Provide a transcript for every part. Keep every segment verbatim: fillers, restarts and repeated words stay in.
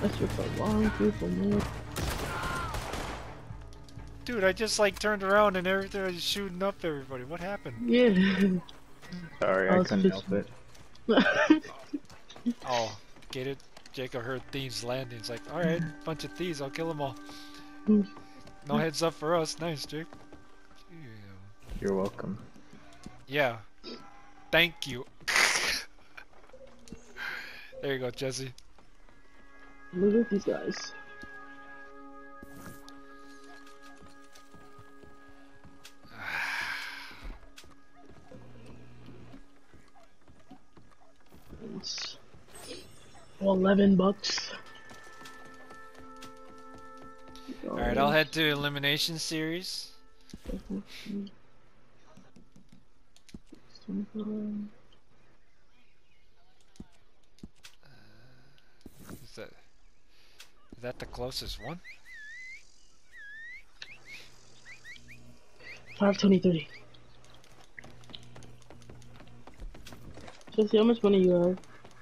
That's just a long people, man. Dude, I just like turned around and everything was shooting up everybody. What happened? Yeah. Sorry, I, I couldn't help it. Oh, get it? Jacob heard thieves landing. He's like, alright, bunch of thieves, I'll kill them all. No heads up for us. Nice, Jake. You're welcome. Yeah. Thank you. There you go, Jesse. Look at these guys. It's eleven bucks. Alright, I'll head to Elimination Series. Uh, is that is that the closest one? five twenty-three. Jesse, how much money you have?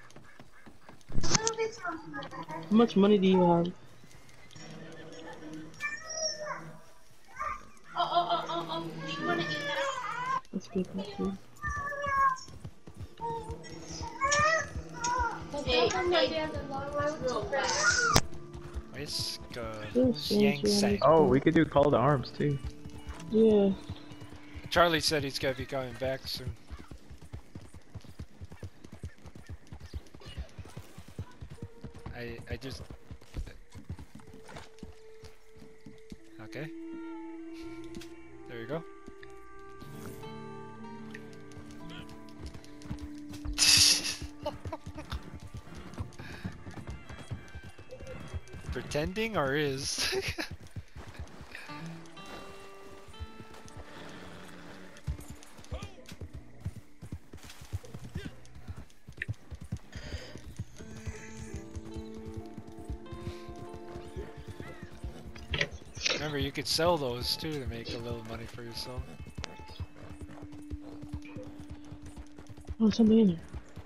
How much money do you have? Oh, oh, oh, oh, oh. You wanna eat that? That's good, that's good. Hey, hey. Where's Yes, uh, Yang Sang? Oh, we could do Call to Arms too. Yeah. Charlie said he's gonna be coming back soon. I I just okay. There you go. Pretending or is? Remember, you could sell those too to make a little money for yourself. Oh, something in here.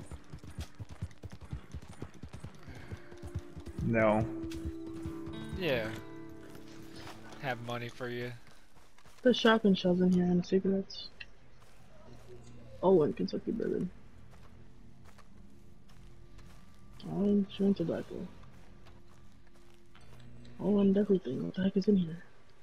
No. Yeah. Have money for you. There's shotgun shells in here and cigarettes. Oh, and Kentucky bourbon. Oh, and chewing tobacco. Oh, and everything. What the heck is in here?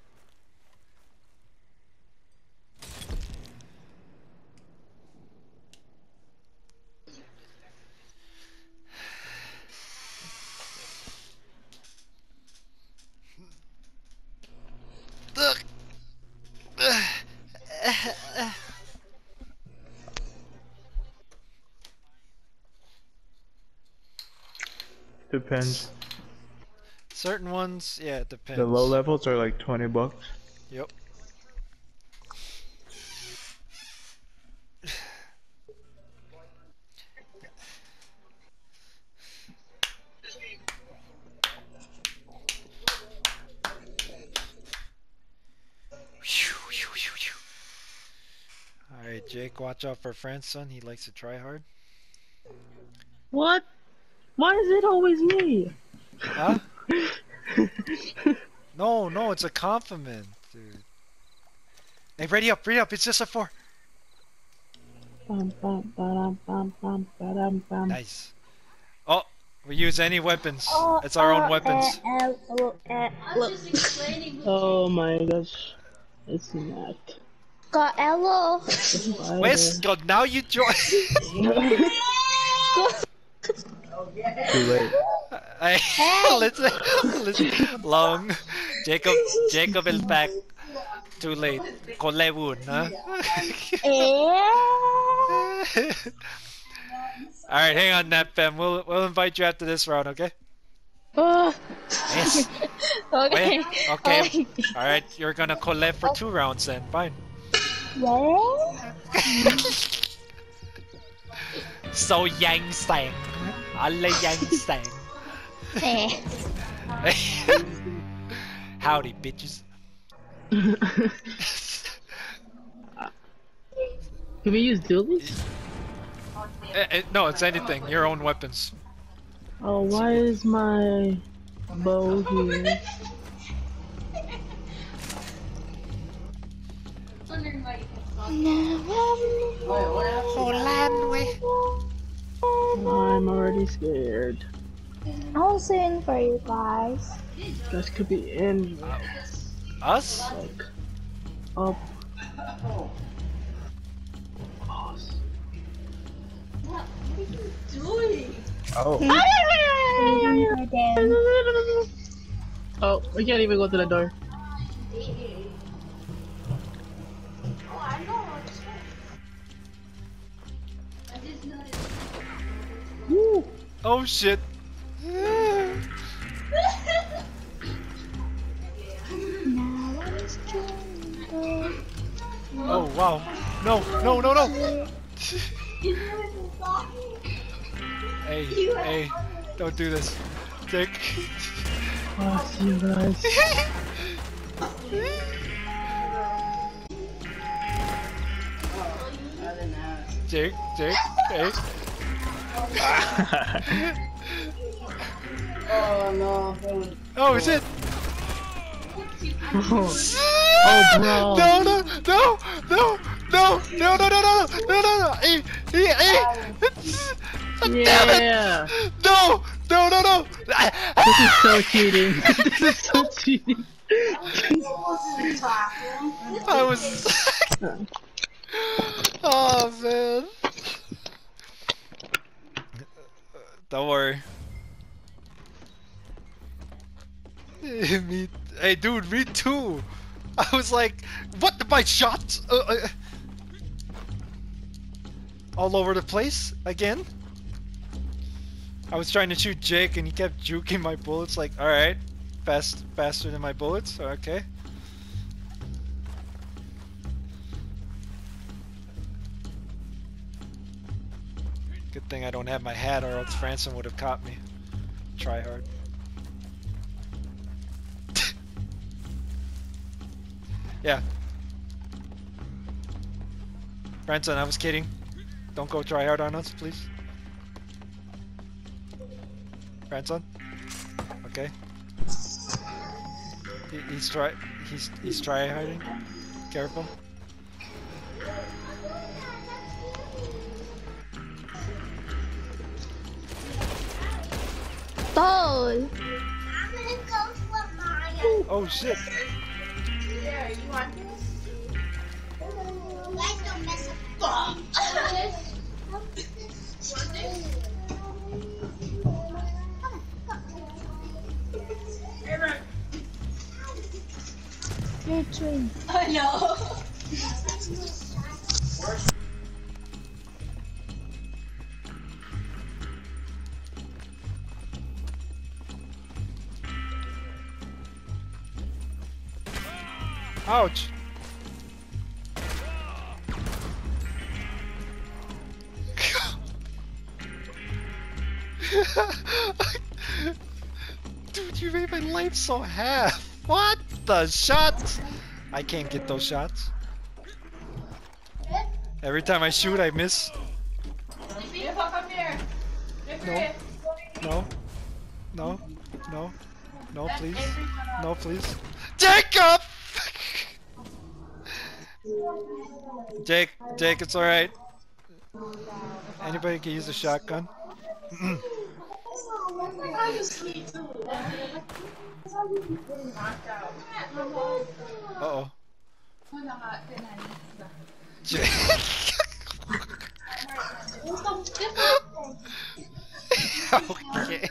Depends. Certain ones, yeah, it depends. The low levels are like twenty bucks. Yep. Alright, Jake, watch out for Frank's son. He likes to try hard. What? Why is it always me? Huh? No, no, it's a compliment, dude. Hey, ready up, ready up. It's just a four. Bum, bum, ba-dum, bum, bum, ba-dum, bum. Nice. Oh, we use any weapons. It's our own weapons. Oh my gosh. It's not. Got Elo. Where's God? Now you join. Too late. Hey, listen, listen. Long. Jacob, Jacob is back. Too late. Kolewun, huh? Alright, hang on, NatFam. We'll we'll invite you after this round, okay? Oh. Yes. Okay. Wait, okay. Alright, you're gonna collect for two rounds then. Fine. What? So Yang Sang. Alle Yang Sang. Eh. Howdy, bitches. Can we use dualies? Eh, eh, no, it's anything. Your own weapons. Oh, why is my Bow here. I'm already scared. I'll sing for you guys. This could be in Us? like up. Pause. Oh. Oh, we can't even go to the door. Woo! Oh shit. Oh wow. No, no, no, no. Hey, hey, don't do this. Dick. Oh, see you guys. Jake, Jake, hey. Oh shit. Oh, bro. No, no, no, no, no, no, no, no, no, no, no, no. Hey, hey, hey. Damn it. Yeah. No, no, no, no. This is so cheating. This is so cheating. I was. Oh man. Don't worry. Me, hey dude, me too. I was like, what? My shot uh, uh, all over the place again. I was trying to shoot Jake and he kept juking my bullets. Like, all right, fast, faster than my bullets. Okay. Good thing I don't have my hat, or else Franson would have caught me. Try hard. Yeah. Franson, I was kidding. Don't go try hard on us, please. Franson? Okay. He, he's try he's he's try harding. Careful. Ball. Oh shit. Here, you want this? Guys, don't mess up. Want this? Your twin. I know. Ouch. Dude, you made my life so half. What the shots? I can't get those shots. Every time I shoot, I miss. Come here. No. No. No. No. No, please. No, please. Jacob! Jake, Jake, it's alright. Anybody can use a shotgun. Uh-oh. Jake. Okay.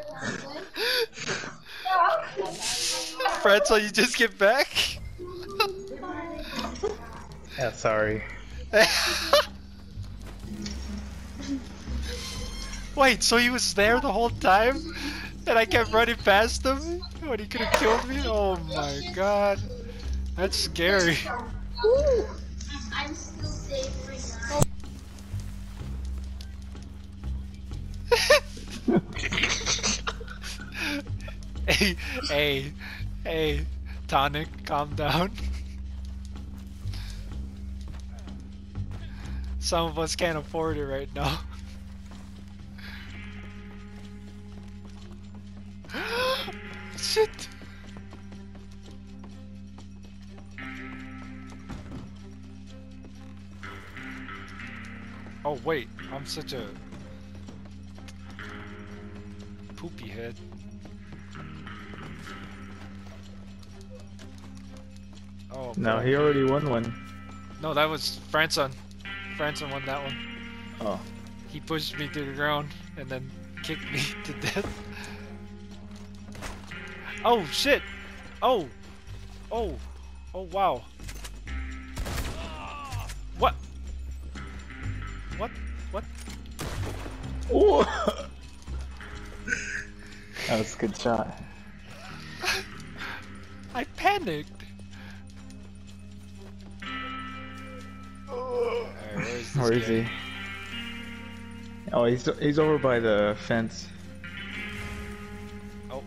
Fred, so you just get back? Yeah, sorry. Wait, so he was there the whole time? And I kept running past him when he could have killed me? Oh my god. That's scary. I'm still savoring Hey, hey, hey, Tonic, calm down. Some of us can't afford it right now. Oh wait, I'm such a poopy head. Oh No, crap. he already won one. No, that was Franson. Franson won that one. Oh. He pushed me to the ground and then kicked me to death. Oh shit! Oh! Oh! Oh wow! What? What? What? Ooh. That was a good shot. I panicked! Alright, where is this Where is guy? he? Oh, he's he's over by the fence. Oh.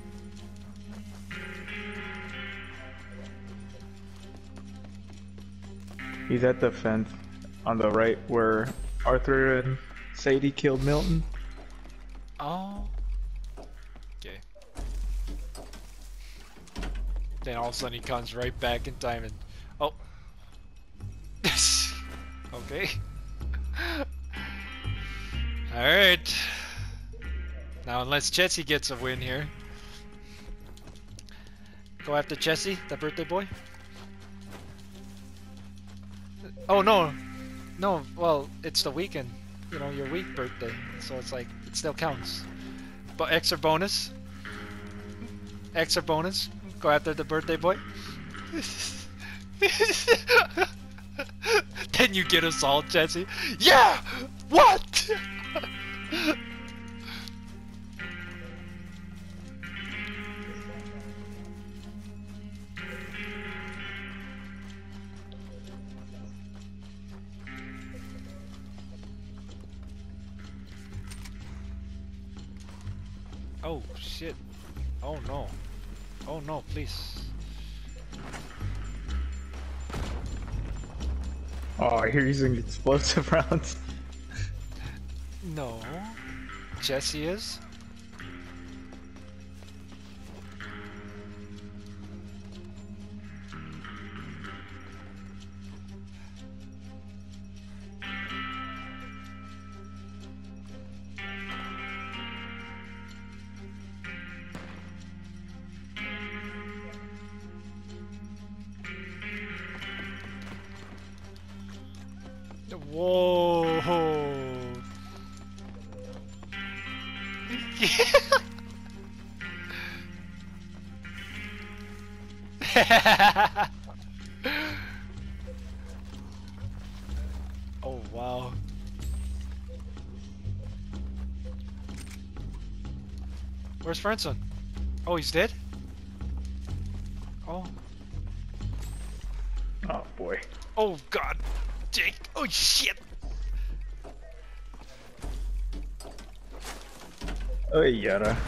He's at the fence on the right where Arthur and Sadie killed Milton. Oh. Okay. Then all of a sudden he comes right back in time and... Oh. Okay. Alright. Now unless Chessy gets a win here. Go after Chessy, the birthday boy. Oh no. No, well, it's the weekend. You know, your week birthday. So it's like, it still counts. But extra bonus. Extra bonus. Go after the birthday boy. Then you get us all, Jesse. Yeah! What? Oh shit. Oh no. Oh no, please. Oh, you're using explosive rounds. No. Jesse is? Whoa. Oh wow. Where's Franson? Oh, he's dead? Oh. Oh boy. Oh god. Jake. Oh shit. Oh yada.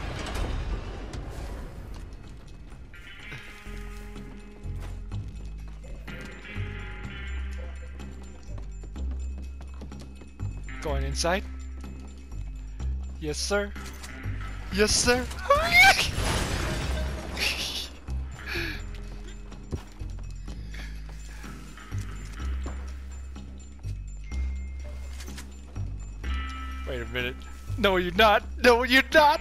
Going inside? Yes, sir. Yes, sir. Wait a minute. No, you're not. No, you're not.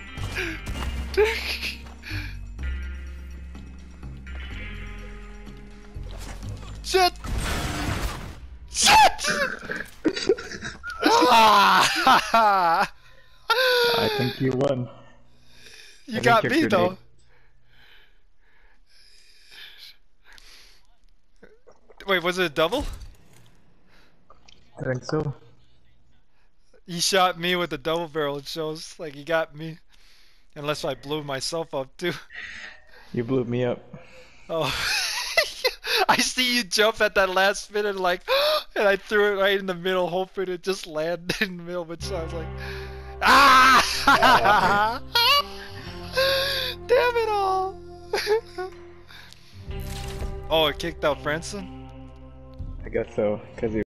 Shit. Shit. Ah! I think you won. You I got think me your though. grenade- Wait, was it a double? I think so. He shot me with a double barrel. It shows like he got me. Unless I blew myself up too. You blew me up. Oh. I see you jump at that last minute like, and I threw it right in the middle hoping it just landed in the middle, but so I was like, ah! Damn it all! Oh, it kicked out Franson? I guess so, because he